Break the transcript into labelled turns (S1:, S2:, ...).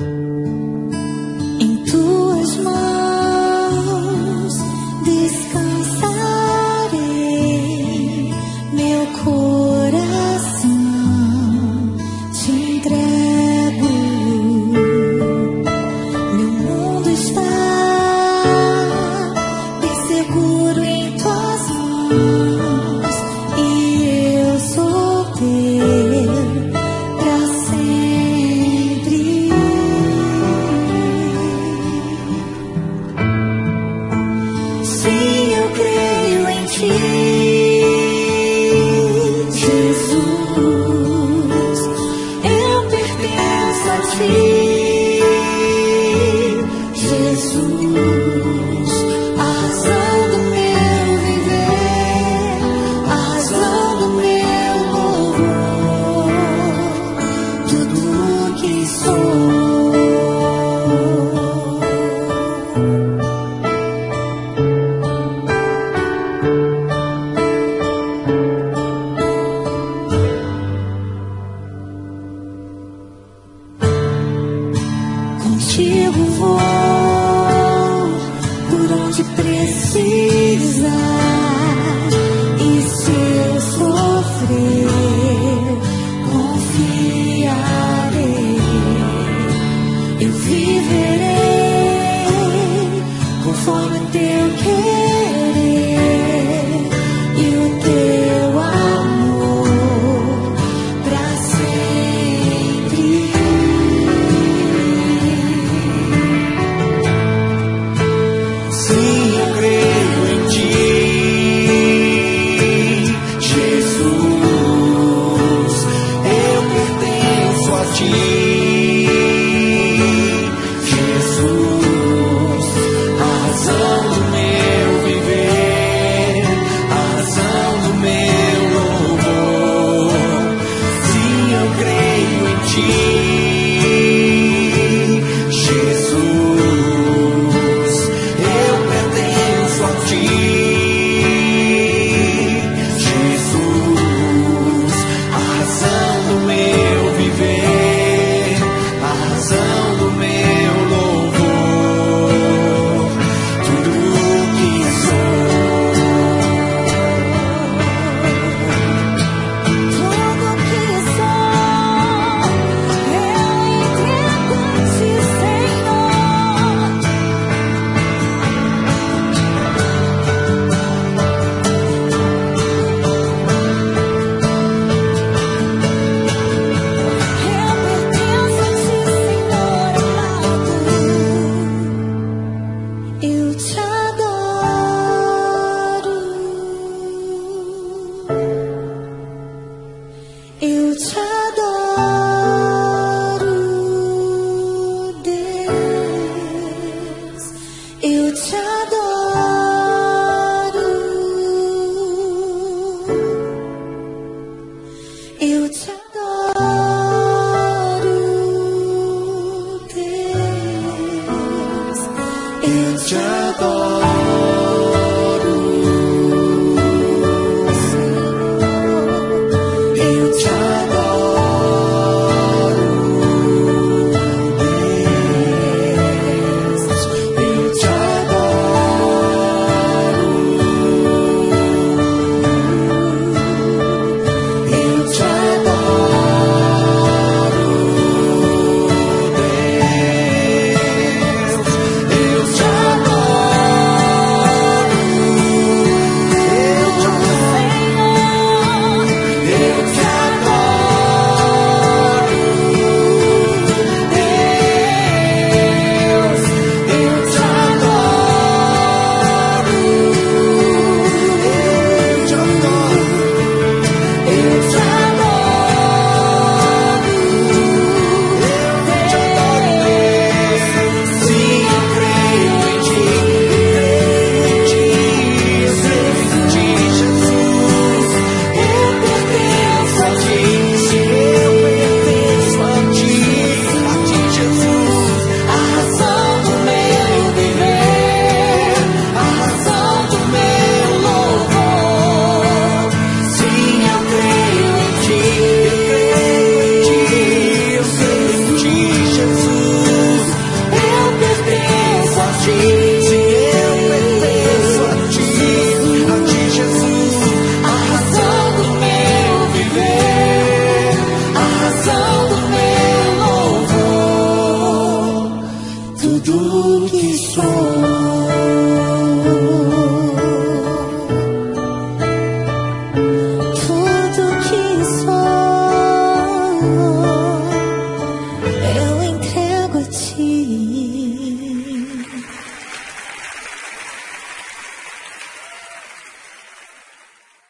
S1: Em tuas mãos descansarei, meu coração te entrego. Meu mundo está bem seguro em tuas mãos e eu sou teu pra sempre. Sim, eu creio em ti, Jesus. Eu pertenço a ti, Jesus. A razão do meu viver, a razão do meu louvor, tudo o que sou. Contigo vou por onde precisar, e se eu sofrer, confiarei. Eu viverei conforme teu querer e o teu amor pra sempre.
S2: Sim, eu creio em ti, Jesus. Eu pertenço a ti, Jesus. A razão do meu viver, a razão do meu louvor. Sim, eu creio em ti, Jesus. Eu pertenço a ti, Jesus. A razão do meu viver, a razão do meu louvor, tudo o que sou.
S1: Tudo que sou, eu entrego a ti, Senhor. Eu pertenço a ti, Senhor amado. Eu te adoro. Eu te adoro, Deus. Eu te adoro. Eu te adoro, Deus. Eu te adoro, Senhor. Eu te adoro, Deus. Eu te adoro, eu te adoro, Deus.
S2: Eu te adoro.
S1: ti.